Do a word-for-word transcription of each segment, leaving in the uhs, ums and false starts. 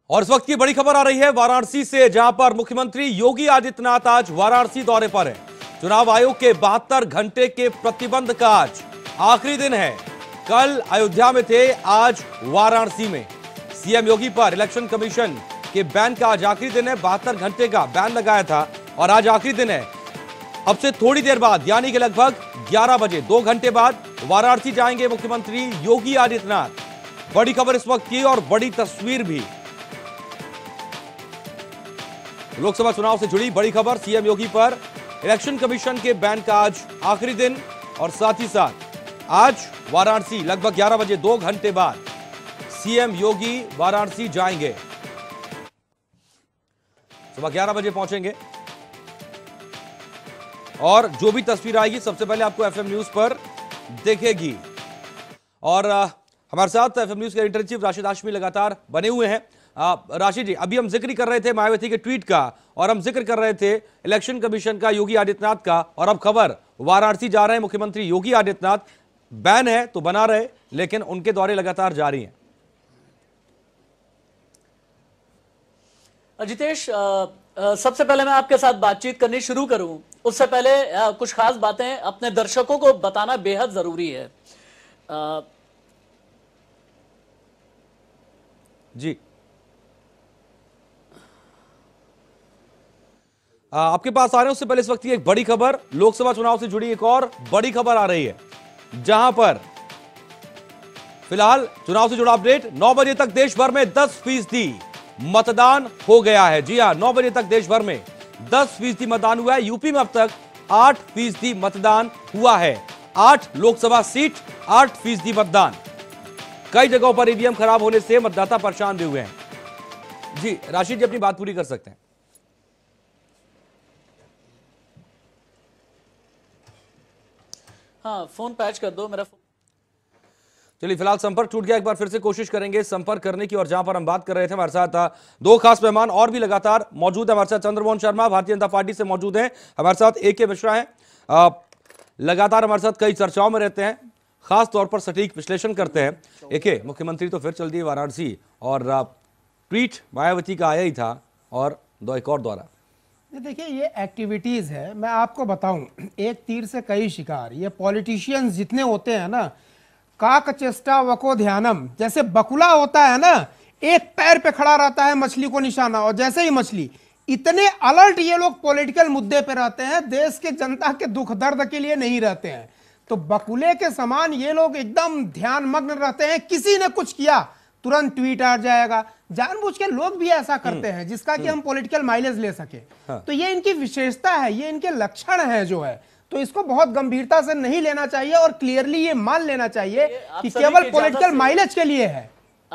और इस वक्त की बड़ी खबर आ रही है वाराणसी से, जहां पर मुख्यमंत्री योगी आदित्यनाथ आज वाराणसी दौरे पर है। चुनाव आयोग के बहत्तर घंटे के प्रतिबंध का आज आखिरी दिन है। कल अयोध्या में थे, आज वाराणसी में। सीएम योगी पर इलेक्शन कमीशन के बैन का आज आखिरी दिन है। बहत्तर घंटे का बैन लगाया था और आज आखिरी दिन है। अब से थोड़ी देर बाद यानी कि लगभग ग्यारह बजे, दो घंटे बाद वाराणसी जाएंगे मुख्यमंत्री योगी आदित्यनाथ। बड़ी खबर इस वक्त की और बड़ी तस्वीर भी। लोकसभा चुनाव से जुड़ी बड़ी खबर, सीएम योगी पर इलेक्शन कमीशन के बैन का आज आखिरी दिन और साथ ही साथ आज वाराणसी लगभग ग्यारह बजे, दो घंटे बाद सीएम योगी वाराणसी जाएंगे। सुबह ग्यारह बजे पहुंचेंगे और जो भी तस्वीर आएगी सबसे पहले आपको एफएम न्यूज पर देखेगी। और आ, हमारे साथ एफएम न्यूज के एडिटर चीफ राशिद हाशमी लगातार बने हुए हैं। राशिद जी, अभी हम जिक्र कर रहे थे मायावती के ट्वीट का और हम जिक्र कर रहे थे इलेक्शन कमीशन का, योगी आदित्यनाथ का, और अब खबर वाराणसी जा रहे हैं मुख्यमंत्री योगी आदित्यनाथ। बैन है तो बना रहे, लेकिन उनके दौरे लगातार जारी हैं। जितेश, सबसे पहले मैं आपके साथ बातचीत करनी शुरू करूं उससे पहले आ, कुछ खास बातें अपने दर्शकों को बताना बेहद जरूरी है। आ, जी आ, आपके पास आ रहे हैं। उससे पहले इस वक्त की एक बड़ी खबर, लोकसभा चुनाव से जुड़ी एक और बड़ी खबर आ रही है, जहां पर फिलहाल चुनाव से जुड़ा अपडेट। नौ बजे तक देश भर में दस फीसदी मतदान हो गया है। जी हां, नौ बजे तक देश भर में दस फीसदी मतदान हुआ है। यूपी में अब तक आठ फीसदी मतदान हुआ है। आठ लोकसभा सीट, आठ फीसदी मतदान। कई जगहों पर ईवीएम खराब होने से मतदाता परेशान भी हुए हैं। जी राशिद जी, अपनी बात पूरी कर सकते हैं। हाँ, फोन पैच कर दो मेरा। चलिए, फिलहाल संपर्क टूट गया, एक बार फिर से कोशिश करेंगे संपर्क करने की। और जहां पर हम बात कर रहे थे, हमारे साथ दो खास मेहमान और भी लगातार मौजूद है। हमारे साथ चंद्रमोहन शर्मा भारतीय जनता पार्टी से मौजूद हैं, हमारे साथ ए के मिश्रा हैं, लगातार हमारे साथ कई चर्चाओं में रहते हैं, खास तौर पर सटीक विश्लेषण करते हैं। ए के, मुख्यमंत्री तो फिर चल दिए वाराणसी और ट्वीट मायावती का आया ही था और दो एक और दौरा। देखिए, ये एक्टिविटीज है, मैं आपको बताऊं, एक तीर से कई शिकार। ये पॉलिटिशियंस जितने होते हैं ना, काक चेष्टा वको ध्यानम, जैसे बकुला होता है ना, एक पैर पे खड़ा रहता है मछली को निशाना, और जैसे ही मछली, इतने अलर्ट ये लोग पॉलिटिकल मुद्दे पे रहते हैं, देश के जनता के दुख दर्द के लिए नहीं रहते हैं। तो बकुले के समान ये लोग एकदम ध्यान मग्न रहते हैं। किसी ने कुछ किया तुरंत ट्वीट आ जाएगा। जानबूझ के लोग भी ऐसा करते हैं जिसका कि हम पॉलिटिकल माइलेज ले सके। हाँ। तो ये इनकी विशेषता है, ये इनके लक्षण है जो है, तो इसको बहुत गंभीरता से नहीं लेना चाहिए और क्लियरली ये मान लेना चाहिए कि केवल पॉलिटिकल माइलेज के लिए है।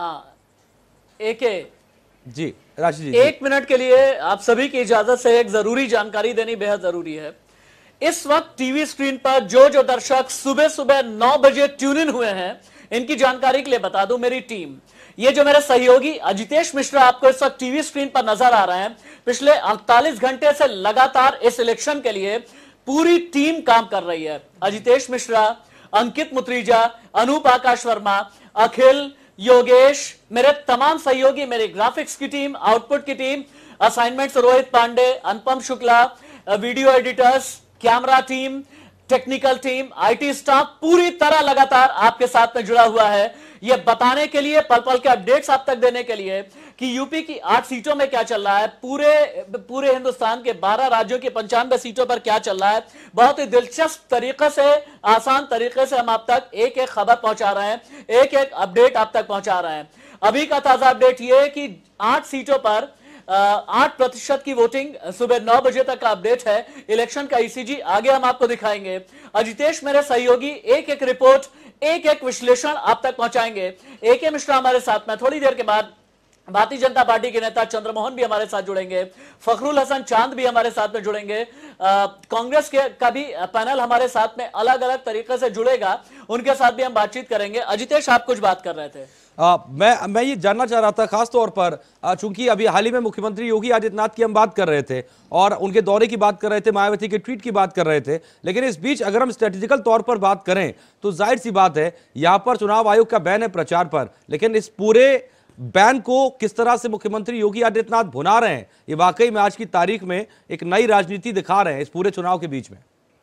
एक जी राशिद जी, एक मिनट के लिए आप सभी की इजाजत से एक जरूरी जानकारी देनी बेहद जरूरी है। इस वक्त टीवी स्क्रीन पर जो जो दर्शक सुबह सुबह नौ बजे ट्यून इन हुए हैं, इनकी जानकारी के लिए बता दूं, मेरी टीम, ये जो मेरे सहयोगी अजितेश मिश्रा आपको इस वक्त टीवी स्क्रीन पर नजर आ रहे हैं, पिछले अड़तालीस घंटे से लगातार इस इलेक्शन के लिए पूरी टीम काम कर रही है। अजितेश मिश्रा, अंकित मुत्रीजा, अनूप आकाश वर्मा, अखिल, योगेश, मेरे तमाम सहयोगी, मेरी ग्राफिक्स की टीम, आउटपुट की team, assignments Rohit Pande, Anupam Shukla, video editors, camera team, technical team, IT staff पूरी तरह लगातार आपके साथ में जुड़ा हुआ है, यह बताने के लिए, पल पल के अपडेट्स आप तक देने के लिए कि यूपी की आठ सीटों में क्या चल रहा है, पूरे पूरे हिंदुस्तान के बारह राज्यों की पंचानवे सीटों पर क्या चल रहा है। बहुत ही दिलचस्प तरीके से, आसान तरीके से हम आप तक एक एक खबर पहुंचा रहे हैं, एक एक अपडेट आप तक पहुंचा रहे हैं। अभी का ताजा अपडेट यह है कि आठ सीटों पर आठ प्रतिशत की वोटिंग, सुबह नौ बजे तक का अपडेट है। इलेक्शन का ईसीजी आगे हम आपको दिखाएंगे। अजितेश मेरे सहयोगी एक एक रिपोर्ट, एक एक विश्लेषण आप तक पहुंचाएंगे। ए के मिश्रा हमारे साथ में, थोड़ी देर के बाद भारतीय जनता पार्टी के नेता चंद्रमोहन भी हमारे साथ जुड़ेंगे, फखरुल हसन चांद भी हमारे साथ में जुड़ेंगे, कांग्रेस के का भी पैनल हमारे साथ में अलग अलग तरीके से जुड़ेगा, उनके साथ भी हम बातचीत करेंगे। अजितेश, आप कुछ बात कर रहे थे। आ, मैं मैं ये जानना चाह रहा था, खास तौर पर चूंकि अभी हाल ही में मुख्यमंत्री योगी आदित्यनाथ की हम बात कर रहे थे और उनके दौरे की बात कर रहे थे, मायावती के ट्वीट की बात कर रहे थे, लेकिन इस बीच अगर हम स्ट्रेटेजिकल तौर पर बात करें तो जाहिर सी बात है, यहां पर चुनाव आयोग का बैन है प्रचार पर, लेकिन इस पूरे बैन को किस तरह से मुख्यमंत्री योगी आदित्यनाथ भुना रहे हैं, ये वाकई में आज की तारीख में एक नई राजनीति दिखा रहे हैं इस पूरे चुनाव के बीच में।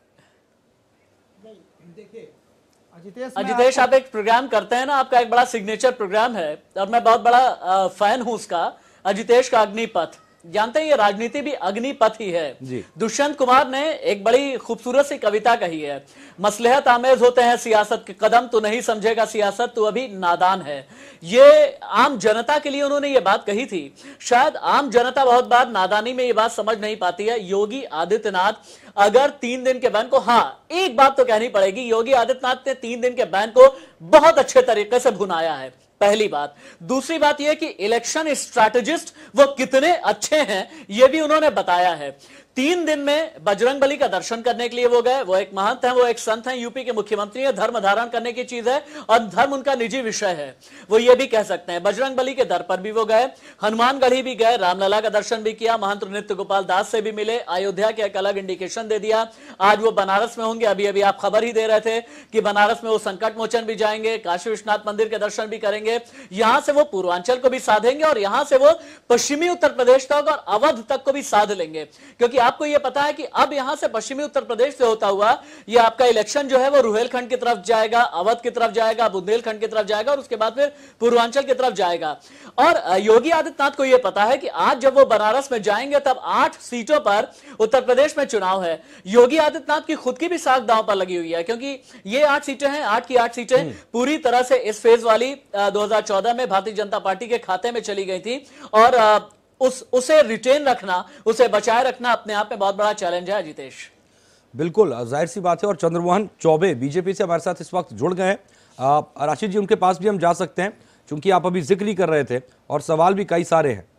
अजितेश, आप एक प्रोग्राम करते हैं ना, आपका एक बड़ा सिग्नेचर प्रोग्राम है और मैं बहुत बड़ा फैन हूं उसका, अजितेश का अग्निपथ। जानते हैं ये राजनीति भी अग्निपथ ही है। दुष्यंत कुमार ने एक बड़ी खूबसूरत सी कविता कही है, मसलहत आमेज होते हैं सियासत के कदम, तो नहीं समझेगा सियासत तो अभी नादान है। ये आम जनता के लिए उन्होंने ये बात कही थी। शायद आम जनता बहुत बार नादानी में ये बात समझ नहीं पाती है। योगी आदित्यनाथ अगर तीन दिन के बैन को, हाँ एक बात तो कहनी पड़ेगी, योगी आदित्यनाथ ने तीन दिन के बैन को बहुत अच्छे तरीके से भुनाया है, पहली बात। दूसरी बात यह कि इलेक्शन स्ट्रैटेजिस्ट वो कितने अच्छे हैं ये भी उन्होंने बताया है। तीन दिन में बजरंगबली का दर्शन करने के लिए वो गए, वो एक महंत हैं, वो एक संत हैं, यूपी के मुख्यमंत्री हैं, धर्म धारण करने की चीज है और धर्म उनका निजी विषय है, वो ये भी कह सकते हैं। बजरंगबली के दर पर भी वो गए, हनुमानगढ़ी भी गए, रामलला का दर्शन भी किया, महंत नृत्य गोपाल दास से भी मिले, अयोध्या के एक अलग इंडिकेशन दे दिया। आज वो बनारस में होंगे, अभी अभी आप खबर ही दे रहे थे कि बनारस में वो संकट मोचन भी जाएंगे, काशी विश्वनाथ मंदिर के दर्शन भी करेंगे, यहां से वो पूर्वांचल को भी साधेंगे और यहां से वो पश्चिमी उत्तर प्रदेश तक और अवध तक को भी साध लेंगे। क्योंकि आपको ये पता है कि अब यहां से पश्चिमी उत्तर प्रदेश से होता हुआ ये आपका इलेक्शन जो है वो रुहेलखंड की तरफ जाएगा, अवध की तरफ जाएगा, बुंदेलखंड की तरफ जाएगा और उसके बाद फिर पूर्वांचल की तरफ जाएगा। और योगी आदित्यनाथ को यह पता है कि आज जब वो बनारस में जाएंगे तब आठ सीटों पर उत्तर प्रदेश में चुनाव है। योगी आदित्यनाथ की खुद की भी साख दांव पर लगी हुई है, क्योंकि ये आठ सीटें हैं, आठ की आठ सीटें पूरी तरह से इस फेज वाली दो हजार चौदह में भारतीय जनता पार्टी के खाते में चली गई थी और उस उसे रिटेन रखना, उसे बचाए रखना अपने आप में बहुत बड़ा चैलेंज है। अजितेश, बिल्कुल जाहिर सी बात है। और चंद्रमोहन चौबे बीजेपी से हमारे साथ इस वक्त जुड़ गए हैं। राशिद जी, उनके पास भी हम जा सकते हैं क्योंकि आप अभी जिक्र ही कर रहे थे और सवाल भी कई सारे हैं।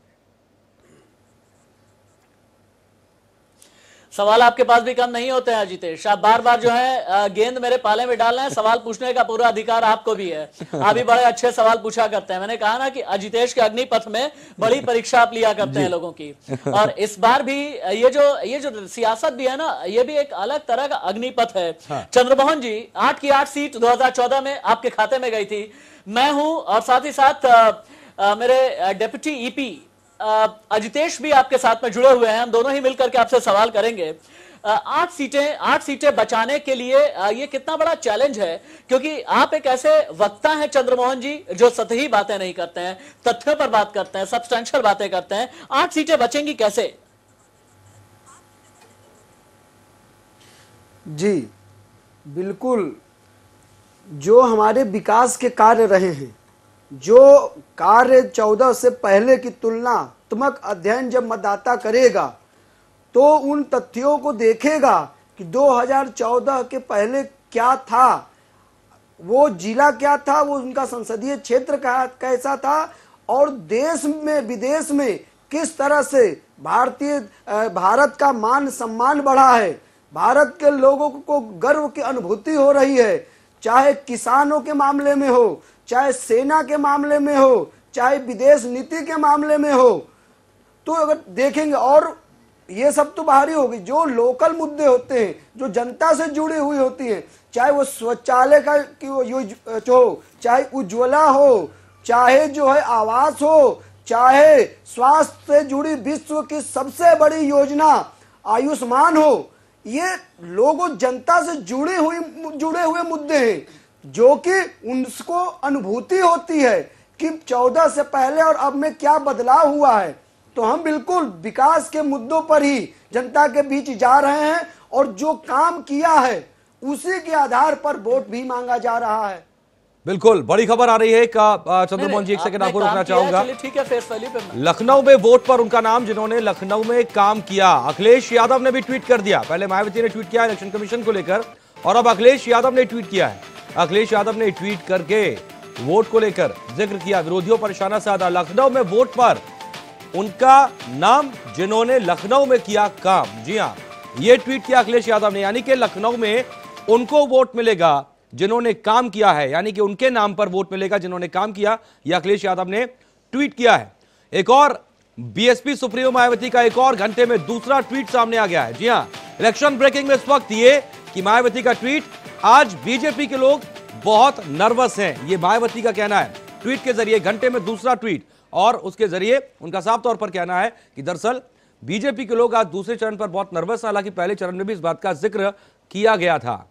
सवाल आपके पास भी कम नहीं होते हैं अजितेश, आप बार बार जो है गेंद मेरे पाले में डाल रहे हैं, सवाल पूछने का पूरा अधिकार आपको भी है, आप भी बड़े अच्छे सवाल पूछा करते हैं। मैंने कहा ना कि अजितेश के अग्निपथ में बड़ी परीक्षा आप लिया करते हैं लोगों की, और इस बार भी ये जो ये जो सियासत भी है ना, ये भी एक अलग तरह का अग्निपथ है। हाँ। चंद्रमोहन जी, आठ की आठ सीट दो हजार चौदह में आपके खाते में गई थी, मैं हूं और साथ ही साथ आ, आ, मेरे डेप्यूटी ईपी अजितेश भी आपके साथ में जुड़े हुए हैं, हम दोनों ही मिलकर के आपसे सवाल करेंगे। आठ सीटें आठ सीटें बचाने के लिए ये कितना बड़ा चैलेंज है, क्योंकि आप एक ऐसे वक्ता हैं चंद्रमोहन जी जो सतही बातें नहीं करते हैं, तथ्यों पर बात करते हैं, सब्सटेंशियल बातें करते हैं। आठ सीटें बचेंगी कैसे? जी बिल्कुल, जो हमारे विकास के कार्य रहे हैं, जो कार्य चौदह से पहले की तुलनात्मक अध्ययन जब मतदाता करेगा तो उन तथ्यों को देखेगा कि दो हजार चौदह के पहले क्या था, वो जिला क्या था, वो उनका संसदीय क्षेत्र कैसा था और देश में विदेश में किस तरह से भारतीय भारत का मान सम्मान बढ़ा है, भारत के लोगों को गर्व की अनुभूति हो रही है, चाहे किसानों के मामले में हो, चाहे सेना के मामले में हो, चाहे विदेश नीति के मामले में हो। तो अगर देखेंगे, और ये सब तो बाहरी होगी, जो लोकल मुद्दे होते हैं, जो जनता से जुड़ी हुई होती हैं, चाहे वो शौचालय का की हो, चाहे उज्ज्वला हो, चाहे जो है आवास हो, चाहे स्वास्थ्य से जुड़ी विश्व की सबसे बड़ी योजना आयुष्मान हो, ये लोगों जनता से जुड़ी हुई जुड़े हुए मुद्दे हैं, जो कि उनको अनुभूति होती है कि चौदह से पहले और अब में क्या बदलाव हुआ है। तो हम बिल्कुल विकास के मुद्दों पर ही जनता के बीच जा रहे हैं और जो काम किया है उसी के आधार पर वोट भी मांगा जा रहा है। बिल्कुल बड़ी खबर आ रही है का चंद्रमोहन जी, एक सेकंड आपको रोकना चाहूंगा। ठीक है, फेस वैल्यू पे लखनऊ में वोट पर उनका नाम, जिन्होंने लखनऊ में काम किया, अखिलेश यादव ने भी ट्वीट कर दिया। पहले मायावती ने ट्वीट किया इलेक्शन कमीशन को लेकर और अब अखिलेश यादव ने ट्वीट किया है। अखिलेश यादव ने ट्वीट करके वोट को लेकर जिक्र किया, विरोधियों पर निशाना साधा, लखनऊ में वोट पर उनका नाम, जिन्होंने लखनऊ में किया काम। जी हां, यह ट्वीट किया अखिलेश यादव ने, यानी कि लखनऊ में उनको वोट मिलेगा जिन्होंने काम किया है, यानी कि उनके नाम पर वोट मिलेगा जिन्होंने काम किया। यह अखिलेश यादव ने ट्वीट किया है। एक और बीएसपी सुप्रीमो मायावती का एक और घंटे में दूसरा ट्वीट सामने आ गया है। जी हां, इलेक्शन ब्रेकिंग में इस वक्त ये कि मायावती का ट्वीट, आज बीजेपी के लोग बहुत नर्वस हैं, ये मायावती का कहना है। ट्वीट के जरिए, घंटे में दूसरा ट्वीट, और उसके जरिए उनका साफ तौर पर कहना है कि दरअसल बीजेपी के लोग आज दूसरे चरण पर बहुत नर्वस, हालांकि पहले चरण में भी इस बात का जिक्र किया गया था।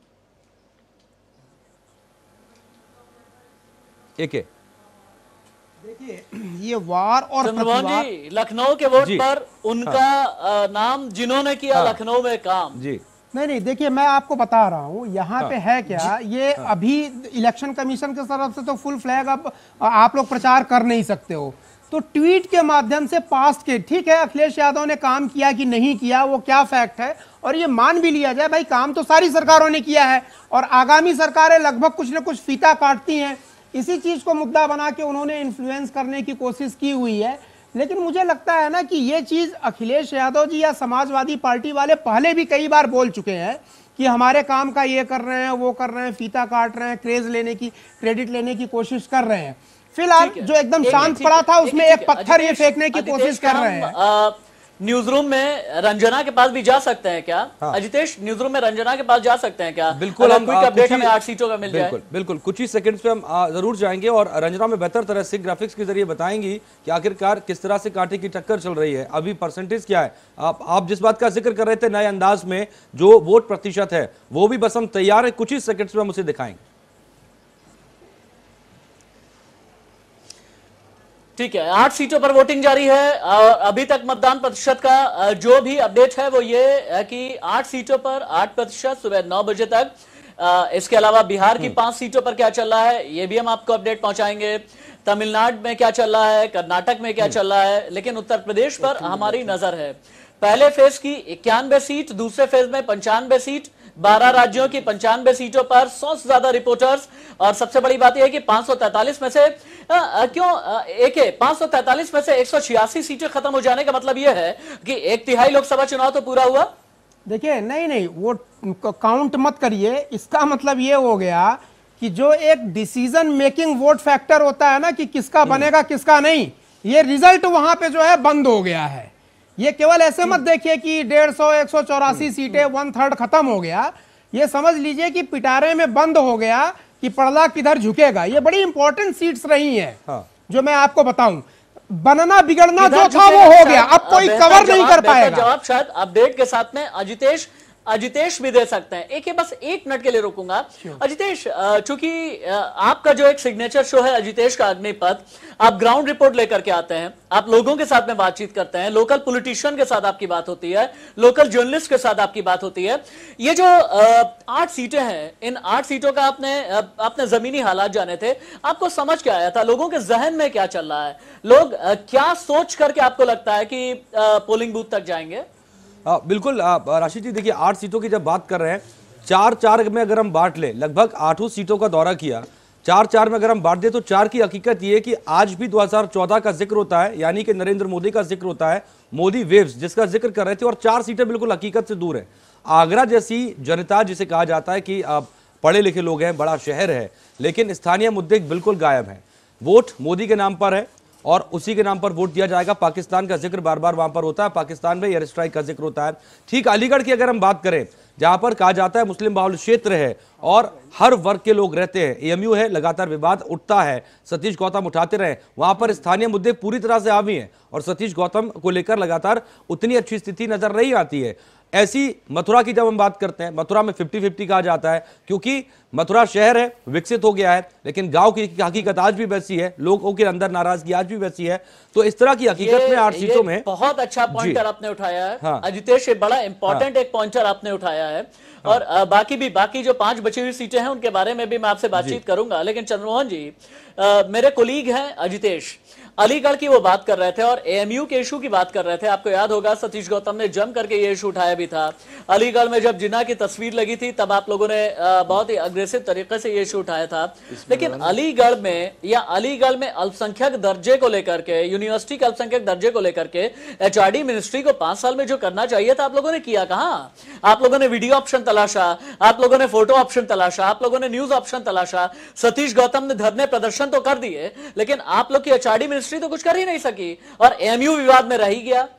एक देखिए, ये वार और चंद्रमोहन प्रतिवार, जी, लखनऊ के वोट जी, पर उनका हाँ, नाम जिन्होंने किया हाँ, लखनऊ में काम। जी नहीं नहीं, देखिए मैं आपको बता रहा हूँ यहाँ हाँ, पे है क्या, ये हाँ, अभी इलेक्शन कमीशन की तरफ से तो फुल फ्लैग अब आप लोग प्रचार कर नहीं सकते हो, तो ट्वीट के माध्यम से पास्ट के, ठीक है अखिलेश यादव ने काम किया कि नहीं किया वो क्या फैक्ट है, और ये मान भी लिया जाए भाई काम तो सारी सरकारों ने किया है और आगामी सरकारें लगभग कुछ न कुछ फीता काटती हैं, इसी चीज को मुद्दा बना के उन्होंने इन्फ्लुएंस करने की कोशिश की हुई है। लेकिन मुझे लगता है ना कि ये चीज अखिलेश यादव जी या समाजवादी पार्टी वाले पहले भी कई बार बोल चुके हैं कि हमारे काम का ये कर रहे हैं, वो कर रहे हैं, फीता काट रहे हैं, क्रेज लेने की, क्रेडिट लेने की कोशिश कर रहे हैं। फिलहाल जो एकदम शांत पड़ा था उसमें एक पत्थर ये फेंकने की कोशिश कर रहे हैं। न्यूज रूम में रंजना के पास भी जा सकते हैं क्या? हाँ। अजितेश, न्यूज रूम में रंजना के पास जा सकते हैं क्या? बिल्कुल, हम क्विक अपडेट हमें आठ सीटों का मिल जाए। बिल्कुल बिल्कुल कुछ ही सेकंड्स पे हम आ, जरूर जाएंगे और रंजना में बेहतर तरह से ग्राफिक्स के जरिए बताएंगी कि आखिरकार किस तरह से कांटे की टक्कर चल रही है, अभी परसेंटेज क्या है। आप आप जिस बात का जिक्र कर रहे थे नए अंदाज में जो वोट प्रतिशत है वो भी बस हम तैयार है, कुछ ही सेकंड्स में हम उसे दिखाएंगे। ठीक है, आठ सीटों पर वोटिंग जारी है। अभी तक मतदान प्रतिशत का जो भी अपडेट है वो ये है कि आठ सीटों पर आठ प्रतिशत सुबह नौ बजे तक। इसके अलावा बिहार की पांच सीटों पर क्या चल रहा है ये भी हम आपको अपडेट पहुंचाएंगे। तमिलनाडु में क्या चल रहा है, कर्नाटक में क्या चल रहा है, लेकिन उत्तर प्रदेश पर हमारी नजर है। पहले फेज की इक्यानवे सीट, दूसरे फेज में पंचानवे सीट, बारह राज्यों की पंचानवे सीटों पर सौ से ज्यादा रिपोर्टर्स। और सबसे बड़ी बात यह है कि पांच सौ तैंतालीस में से आ, आ, क्यों आ, एक है पांच सौ तैंतालीस में से एक सौ छियासी सीटें खत्म हो जाने का मतलब यह है कि एक तिहाई लोकसभा चुनाव तो पूरा हुआ। देखिए नहीं नहीं, वो काउंट मत करिए, इसका मतलब ये हो गया कि जो एक डिसीजन मेकिंग वोट फैक्टर होता है ना कि किसका बनेगा किसका नहीं, ये रिजल्ट वहां पे जो है बंद हो गया है। ये केवल ऐसे मत देखिए कि डेढ़ सौ एक सौ चौरासी सीटें वन थर्ड खत्म हो गया, ये समझ लीजिए कि पिटारे में बंद हो गया कि पर्दा किधर झुकेगा। ये बड़ी इंपॉर्टेंट सीट्स रही हैं। हाँ। जो मैं आपको बताऊं, बनना बिगड़ना जो था वो हो गया, अब कोई कवर नहीं कर पाएगा। जवाब शायद अपडेट के साथ में अजितेश अजितेश भी दे सकते हैं। एक बस एक मिनट के लिए रुकूंगा। अजितेश, चूंकि आपका जो एक सिग्नेचर शो है अजितेश का अग्निपथ, आप ग्राउंड रिपोर्ट लेकर के आते हैं, आप लोगों के साथ में बातचीत करते हैं, लोकल पॉलिटिशियन के साथ आपकी बात होती है, लोकल जर्नलिस्ट के साथ आपकी बात होती है। ये जो आठ सीटें हैं, इन आठ सीटों का आपने आपने जमीनी हालात जाने थे, आपको समझ क्या आया था, लोगों के जहन में क्या चल रहा है, लोग क्या सोच करके आपको लगता है कि पोलिंग बूथ तक जाएंगे? आ, बिल्कुल राशिद जी, देखिए आठ सीटों की जब बात कर रहे हैं, चार चार में अगर हम बांट लें, लगभग आठों सीटों का दौरा किया, चार चार में अगर हम बांट दें तो चार की हकीकत ये है कि आज भी दो हज़ार चौदह का जिक्र होता है, यानी कि नरेंद्र मोदी का जिक्र होता है, मोदी वेव्स जिसका जिक्र कर रहे थे, और चार सीटें बिल्कुल हकीकत से दूर है। आगरा जैसी जनता जिसे कहा जाता है कि पढ़े लिखे लोग हैं, बड़ा शहर है, लेकिन स्थानीय मुद्दे बिल्कुल गायब हैं। वोट मोदी के नाम पर है और उसी के नाम पर वोट दिया जाएगा। पाकिस्तान का जिक्र बार बार वहां पर होता है, पाकिस्तान में एयर स्ट्राइक का जिक्र होता है। ठीक अलीगढ़ की अगर हम बात करें, जहां पर कहा जाता है मुस्लिम बाहुल क्षेत्र है और हर वर्ग के लोग रहते हैं, एएमयू है, लगातार विवाद उठता है, सतीश गौतम उठाते रहे, वहां पर स्थानीय मुद्दे पूरी तरह से हावी हैं और सतीश गौतम को लेकर लगातार उतनी अच्छी स्थिति नजर नहीं आती है। ऐसी मथुरा की जब हम बात करते हैं, मथुरा में फिफ्टी फिफ्टी कहा जाता है, क्योंकि मथुरा शहर है, विकसित हो गया है, लेकिन गांव की हकीकत आज भी वैसी है, लोगों के अंदर नाराजगी आज भी वैसी है। तो इस तरह की हकीकत में आठ सीटों में बहुत अच्छा पॉइंटर आपने उठाया है। हाँ। अजितेश, बड़ा इंपॉर्टेंट हाँ। एक पॉइंटर आपने उठाया है। हाँ। और आ, बाकी भी बाकी जो पांच बची हुई सीटें हैं उनके बारे में भी मैं आपसे बातचीत करूंगा, लेकिन चंद्रमोहन जी, आ, मेरे कोलीग हैं अजितेश, अलीगढ़ की वो बात कर रहे थे और एएमयू के इशू की बात कर रहे थे। आपको याद होगा सतीश गौतम ने जम करके ये इशू उठाया भी था। अलीगढ़ में जब जिन्ना की तस्वीर लगी थी तब आप लोगों ने बहुत ही अग्रेसिव तरीके से ये इशू उठाया था। लेकिन अलीगढ़ में या अलीगढ़ में अल्पसंख्यक दर्जे को लेकर के, यूनिवर्सिटी के अल्पसंख्यक दर्जे को लेकर के एचआरडी मिनिस्ट्री को पांच साल में जो करना चाहिए था, आप लोगों ने किया कहां? आप लोगों ने वीडियो ऑप्शन तलाशा, आप लोगों ने फोटो ऑप्शन तलाशा, आप लोगों ने न्यूज ऑप्शन तलाशा। सतीश गौतम ने धरने प्रदर्शन तो कर दिए, लेकिन आप लोग की एचआरडी मिनिस्ट्री तो कुछ कर ही नहीं सकी और एएमयू विवाद में रह ही गया।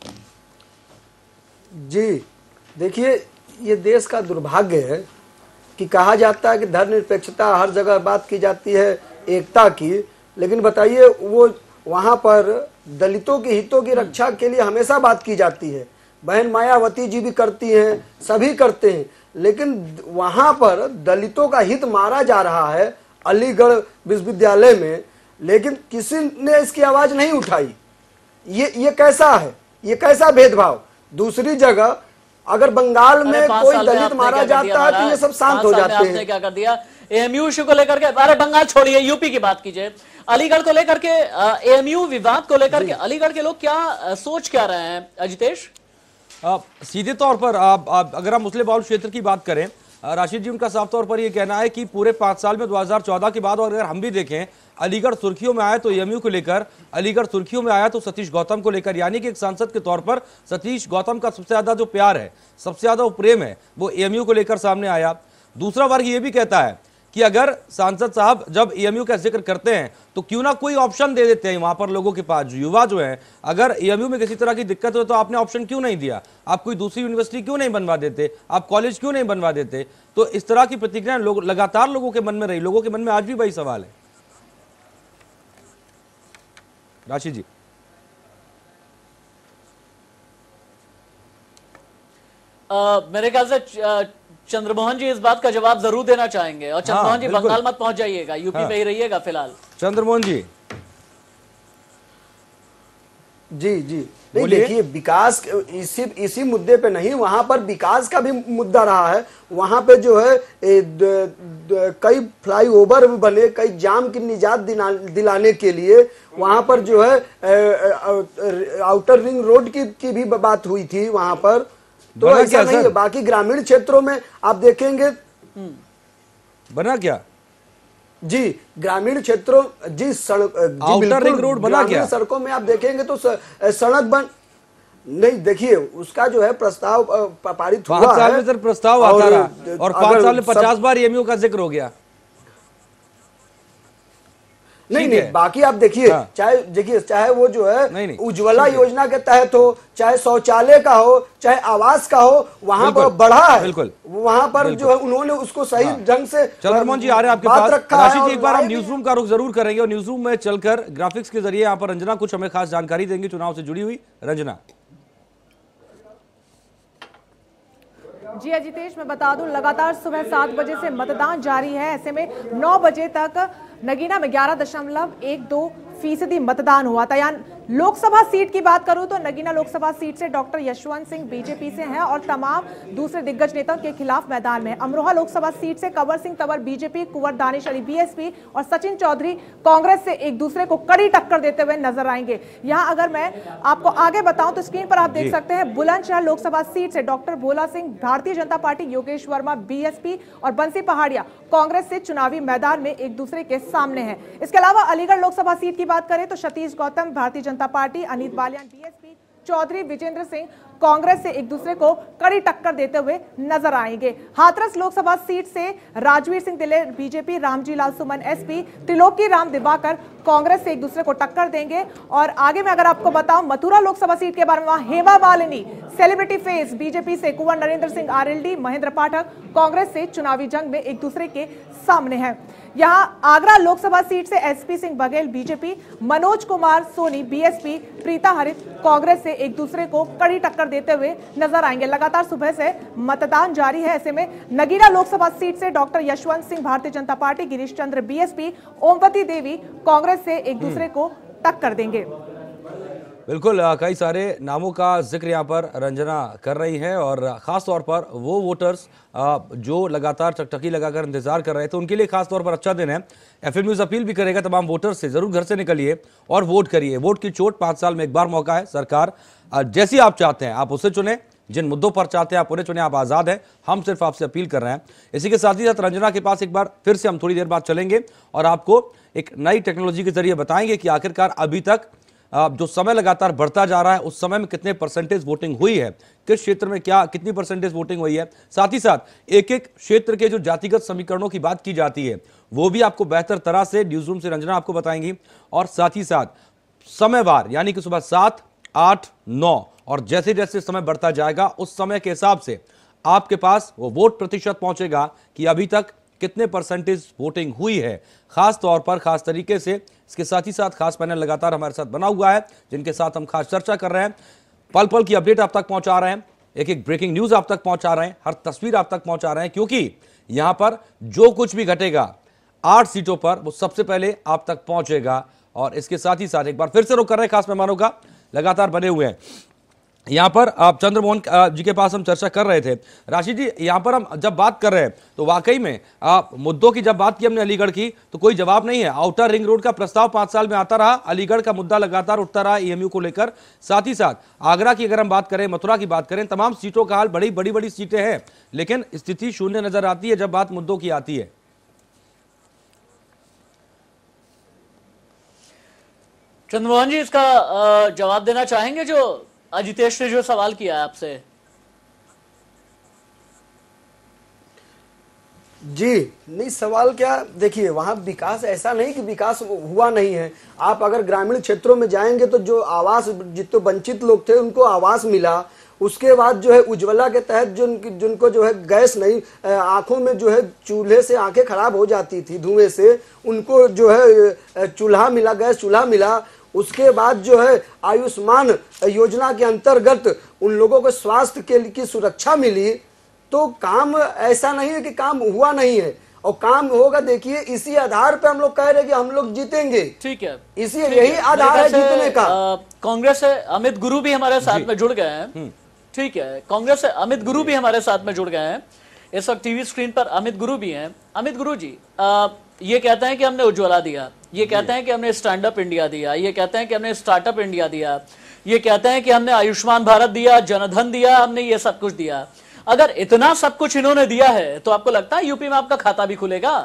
जी देखिए, ये देश का दुर्भाग्य है कि कहा जाता है कि धर्मनिरपेक्षता हर जगह बात की जाती है, एकता की, लेकिन बताइए वो वहाँ पर दलितों के हितों की रक्षा के लिए हमेशा बात की जाती है। बहन मायावती जी भी करती हैं, सभी करते हैं, लेकिन वहाँ पर दलितों का हित मारा जा रहा है अलीगढ़ विश्वविद्यालय में, लेकिन किसी ने इसकी आवाज नहीं उठाई। ये ये कैसा है, ये कैसा भेदभाव। दूसरी जगह अगर बंगाल में कोई दलित मारा जाता है तो ये सब शांत हो जाते हैं। आपने क्या कर दिया एएमयू इश्यू को लेकर के? अरे बंगाल छोड़िए, यूपी की बात कीजिए। अलीगढ़ को लेकर के, एएमयू विवाद को लेकर के अलीगढ़ के लोग क्या सोच क्या रहे हैं अजितेश? सीधे तौर पर आप, आप अगर हम मुस्लिम बाहुल क्षेत्र की बात करें, राशिद जी, उनका साफ तौर पर यह कहना है कि पूरे पांच साल में दो हज़ार चौदह के बाद, और अगर हम भी देखें, अलीगढ़ सुर्खियों में आया तो एएमयू को लेकर, अलीगढ़ सुर्खियों में आया तो सतीश गौतम को लेकर, यानी कि एक सांसद के तौर पर सतीश गौतम का सबसे ज्यादा जो प्यार है, सबसे ज्यादा वो प्रेम है, वो एएमयू को लेकर सामने आया। दूसरा वर्ग ये भी कहता है कि अगर सांसद साहब जब एएमयू का जिक्र करते हैं तो क्यों ना कोई ऑप्शन दे देते हैं वहां पर लोगों के पास, युवा जो हैं, अगर एएमयू में किसी तरह की दिक्कत हो तो आपने ऑप्शन क्यों नहीं दिया, आप कोई दूसरी यूनिवर्सिटी क्यों नहीं बनवा देते, आप कॉलेज क्यों नहीं बनवा देते। तो इस तरह की प्रतिक्रिया लोग लगातार लोगों के मन में रही, लोगों के मन में आज भी वही सवाल है। राशि जी, आ, मेरे ख्याल से चंद्रमोहन जी इस बात का जवाब जरूर देना चाहेंगे। और चंद्रमोहन हाँ, जी बंगाल मत पहुंच जाइएगा, यूपी हाँ, में ही रहिएगा फिलहाल। चंद्रमोहन जी जी जी नहीं, देखिए विकास इसी इसी मुद्दे पे नहीं, वहां पर विकास का भी मुद्दा रहा है। वहां पे जो है ए, द, द, कई फ्लाईओवर बने, कई जाम की निजात दिलाने के लिए वहां पर जो है ए, आउटर रिंग रोड की, की भी बात हुई थी वहां पर। तो ऐसा नहीं है, बाकी ग्रामीण क्षेत्रों में आप देखेंगे बना क्या जी, ग्रामीण क्षेत्रों जी सड़क आउटर रिंग रोड बना क्या, सड़कों में आप देखेंगे तो सड़क बन नहीं। देखिए उसका जो है प्रस्ताव पारित हुआ है, पांच साल में सर प्रस्ताव आता रहा और पांच साल में पचास बार एएमयू का जिक्र हो गया। नहीं नहीं, बाकी आप देखिए हाँ। चाहे देखिए चाहे वो जो है उज्ज्वला योजना के तहत हो, चाहे शौचालय का हो, चाहे आवास का हो, वहां पर बढ़ा है, बिल्कुल वहां पर जो है उन्होंने उसको सही हाँ। ढंग से। चंद्रमोहन जी आ रहे हैं आपके पास। राशि जी, एक बार हम न्यूज रूम का रुख जरूर करेंगे और न्यूज रूम में चलकर ग्राफिक्स के जरिए यहाँ पर रंजना कुछ हमें खास जानकारी देंगी चुनाव से जुड़ी हुई। रंजना जी अजितेश, मैं बता दूं लगातार सुबह सात बजे से मतदान जारी है। ऐसे में नौ बजे तक नगीना में ग्यारह दशमलव एक दो फीसदी मतदान हुआ था। यानी लोकसभा सीट की बात करूं तो नगीना लोकसभा सीट से डॉक्टर यशवंत सिंह बीजेपी से हैं और तमाम दूसरे दिग्गज नेताओं के खिलाफ मैदान में। अमरोहा लोकसभा सीट से कंवर सिंह तंवर बीजेपी, कुंवर दानिश अली बीएसपी और सचिन चौधरी कांग्रेस से एक दूसरे को कड़ी टक्कर देते हुए नजर आएंगे। यहां अगर मैं आपको आगे बताऊं तो स्क्रीन पर आप देख सकते हैं बुलंदशहर लोकसभा सीट से doctor Bhola Singh Bharatiya Janata party, Yogesh Verma BSP और बंसी पहाड़िया कांग्रेस से चुनावी मैदान में एक दूसरे के सामने हैं। इसके अलावा अलीगढ़ लोकसभा सीट की बात करें तो सतीश गौतम भारतीय जनता पार्टी, अनित बालियान बीएसपी, चौधरी विजेंद्र सिंह कांग्रेस से एक दूसरे को कड़ी टक्कर देते हुए नजर आएंगे। हाथरस लोकसभा सीट से राजवीर सिंह दिलेर बीजेपी, रामजी लाल सुमन एसपी, त्रिलोकी राम दिवाकर कांग्रेस से एक दूसरे को टक्कर देंगे। और आगे में अगर आपको बताऊं मथुरा लोकसभा सीट के बारे में, वहां Hema Malini celebrity face BJP से, कुंवर नरेंद्र सिंह आरएलडी, महेंद्र पाठक कांग्रेस से चुनावी जंग में एक दूसरे के सामने है। यहां आगरा लोकसभा सीट से SP Singh Baghel BJP, Manoj Kumar Soni BSP, Preeta Harit Congress से एक दूसरे को कड़ी टक्कर देते हुए नजर आएंगे। लगातार सुबह से मतदान जारी है। ऐसे में नगीना लोकसभा सीट से doctor Yashwant Singh Bharatiya Janata Party, Girish Chandra BSP, Omwati Devi Congress से एक दूसरे को टक्कर देंगे। बिल्कुल, कई सारे नामों का जिक्र यहाँ पर रंजना कर रही है और खास तौर पर वो वोटर्स जो लगातार टकटकी लगाकर इंतजार कर रहे थे उनके लिए खास तौर पर अच्छा दिन है। एफएम न्यूज़ अपील भी करेगा तमाम वोटर्स से, जरूर घर से निकलिए और वोट करिए। वोट की चोट, पांच साल में एक बार मौका है, सरकार जैसी आप चाहते हैं आप उसे चुने, जिन मुद्दों पर चाहते हैं आप उन्हें चुने, आप आजाद हैं। हम सिर्फ आपसे अपील कर रहे हैं। इसी के साथ ही साथ रंजना के पास एक बार फिर से हम थोड़ी देर बाद चलेंगे और आपको एक नई टेक्नोलॉजी के जरिए बताएंगे कि आखिरकार अभी तक जो समय लगातार बढ़ता जा रहा है उस समय में कितने परसेंटेज वोटिंग हुई है, किस क्षेत्र में क्या कितनी परसेंटेज वोटिंग हुई है। साथ ही साथ एक एक क्षेत्र के जो जातिगत समीकरणों की बात की जाती है वो भी आपको बेहतर तरह से न्यूज रूम से रंजना आपको बताएंगी। और साथ ही साथ समयवार, यानी कि सुबह सात, आठ, नौ और जैसे जैसे समय बढ़ता जाएगा उस समय के हिसाब से आपके पास वो वोट प्रतिशत पहुंचेगा कि अभी तक कितने परसेंटेज वोटिंग हुई है। खास तौर पर खास तरीके से इसके साथ ही साथ खास पैनल लगातार हमारे साथ बना हुआ है, जिनके साथ हम खास चर्चा कर रहे हैं, पल पल की अपडेट आप तक पहुंचा रहे हैं, एक एक ब्रेकिंग न्यूज आप तक पहुंचा रहे हैं, हर तस्वीर आप तक पहुंचा रहे हैं, क्योंकि यहां पर जो कुछ भी घटेगा आठ सीटों पर वो सबसे पहले आप तक पहुंचेगा। और इसके साथ ही साथ एक बार फिर से रुक कर रहे हैं खास मेहमानों का, लगातार बने हुए हैं यहां पर। आप चंद्रमोहन जी के पास हम चर्चा कर रहे थे। राशि जी, यहां पर हम जब बात कर रहे हैं तो वाकई में आप मुद्दों की जब बात की हमने अलीगढ़ की तो कोई जवाब नहीं है। आउटर रिंग रोड का प्रस्ताव पांच साल में आता रहा, अलीगढ़ का मुद्दा लगातार उठता रहा ईएमयू को लेकर। साथ ही साथ आगरा की अगर हम बात करें, मथुरा की बात करें, तमाम सीटों का हाल बड़ी बड़ी बड़ी सीटें हैं, लेकिन स्थिति शून्य नजर आती है जब बात मुद्दों की आती है। चंद्रमोहन जी, इसका जवाब देना चाहेंगे जो अजितेश ने जो सवाल किया है आपसे? जी नहीं, सवाल क्या, देखिए वहाँ विकास ऐसा नहीं कि विकास हुआ नहीं है। आप अगर ग्रामीण क्षेत्रों में जाएंगे तो जो आवास, जितने वंचित लोग थे उनको आवास मिला। उसके बाद जो है उज्ज्वला के तहत जिन जिनको जो है गैस नहीं, आंखों में जो है चूल्हे से आंखें खराब हो जाती थी धुएं से, उनको जो है चूल्हा मिला, गैस चूल्हा मिला। उसके बाद जो है आयुष्मान योजना के अंतर्गत उन लोगों को स्वास्थ्य के लिए की सुरक्षा मिली। तो काम ऐसा नहीं है कि काम हुआ नहीं है, और काम होगा। देखिए इसी आधार पे हम लोग कह रहे हैं कि हम लोग जीतेंगे। ठीक है, इसी यही आधार है जीतने का। कांग्रेस से अमित गुरु भी हमारे साथ में जुड़ गए हैं। ठीक है, कांग्रेस से अमित गुरु भी हमारे साथ में जुड़ गए हैं। इस वक्त टीवी स्क्रीन पर अमित गुरु भी हैं। अमित गुरु जी, आ, ये कहते हैं कि हमने उज्ज्वला दिया, ये कहते हैं कि हमने स्टैंड अप इंडिया दिया, ये कहते हैं कि हमने स्टार्टअप इंडिया दिया, ये कहते हैं कि हमने आयुष्मान भारत दिया, जनधन दिया, हमने ये सब कुछ दिया। अगर इतना सब कुछ इन्होंने दिया है तो आपको लगता है यूपी में आपका खाता भी खुलेगा?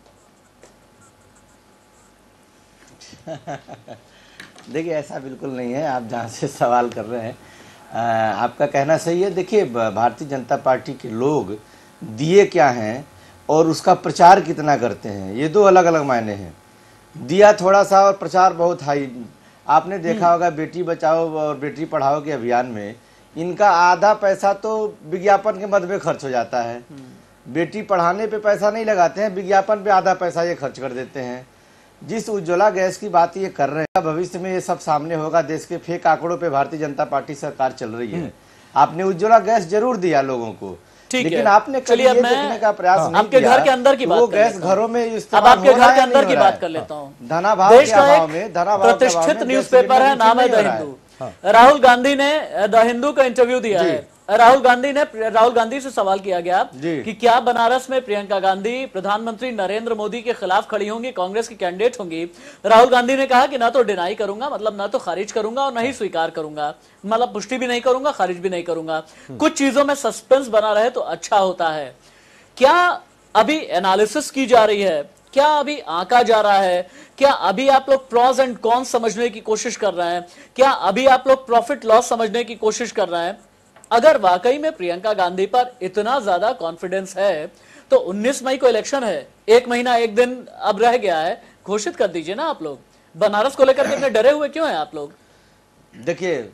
देखिए, ऐसा बिल्कुल नहीं है। आप जहां से सवाल कर रहे हैं, आ, आपका कहना सही है। देखिए, भारतीय जनता पार्टी के लोग दिए क्या हैं और उसका प्रचार कितना करते हैं, ये दो अलग अलग मायने हैं। दिया थोड़ा सा और प्रचार बहुत हाई। आपने देखा होगा बेटी बचाओ और बेटी पढ़ाओ के अभियान में इनका आधा पैसा तो विज्ञापन के मद में खर्च हो जाता है। बेटी पढ़ाने पे पैसा नहीं लगाते हैं, विज्ञापन पे आधा पैसा ये खर्च कर देते हैं। जिस उज्ज्वला गैस की बात ये कर रहे हैं, भविष्य में ये सब सामने होगा। देश के फेक आंकड़ों पे भारतीय जनता पार्टी सरकार चल रही है। आपने उज्ज्वला गैस जरूर दिया लोगों को, लेकिन आपने कभी ये देखने का प्रयास नहीं किया। आपके घर के अंदर की बात, वो गैस घरों में अब आपके घर के अंदर की बात कर लेता हूँ। धनाभाव के अभाव में, धनाभाव प्रतिष्ठित न्यूज़पेपर है, नाम है द हिंदू। राहुल गांधी ने द हिंदू का इंटरव्यू दिया है। राहुल गांधी ने राहुल गांधी से सवाल किया गया कि क्या बनारस में प्रियंका गांधी प्रधानमंत्री नरेंद्र मोदी के खिलाफ खड़ी होंगी, कांग्रेस की कैंडिडेट होंगी? राहुल गांधी ने कहा कि ना तो डिनाई करूंगा, मतलब ना तो खारिज करूंगा और ना ही स्वीकार करूंगा, मतलब पुष्टि भी नहीं करूंगा, खारिज भी नहीं करूंगा। कुछ चीजों में सस्पेंस बना रहे तो अच्छा होता है। क्या अभी एनालिसिस की जा रही है? क्या अभी आंका जा रहा है? क्या अभी आप लोग प्रॉस एंड कॉन्स समझने की कोशिश कर रहे हैं? क्या अभी आप लोग प्रॉफिट लॉस समझने की कोशिश कर रहे हैं? अगर वाकई में प्रियंका गांधी पर इतना ज्यादा कॉन्फिडेंस है तो उन्नीस मई को इलेक्शन है, एक महीना एक दिन अब रह गया है, घोषित कर दीजिए ना आप लोग। बनारस को लेकर कितने डरे हुए क्यों हैं आप लोग? देखिए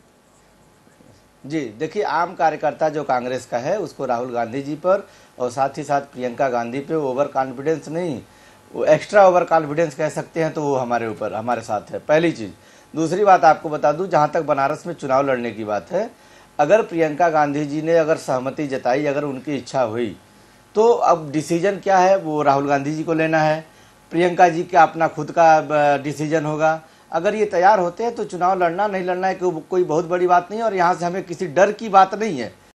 जी, देखिए, आम कार्यकर्ता जो कांग्रेस का है उसको राहुल गांधी जी पर और साथ ही साथ प्रियंका गांधी पे ओवर कॉन्फिडेंस नहीं, वो एक्स्ट्रा ओवर कॉन्फिडेंस कह सकते हैं, तो वो हमारे ऊपर हमारे साथ है, पहली चीज़। दूसरी बात आपको बता दूं, जहां तक बनारस में चुनाव लड़ने की बात है, अगर प्रियंका गांधी जी ने अगर सहमति जताई, अगर उनकी इच्छा हुई, तो अब डिसीजन क्या है वो राहुल गांधी जी को लेना है। प्रियंका जी का अपना खुद का डिसीजन होगा। अगर ये तैयार होते हैं तो चुनाव लड़ना नहीं लड़ना है कोई बहुत बड़ी बात नहीं है, और यहाँ से हमें किसी डर की बात नहीं है।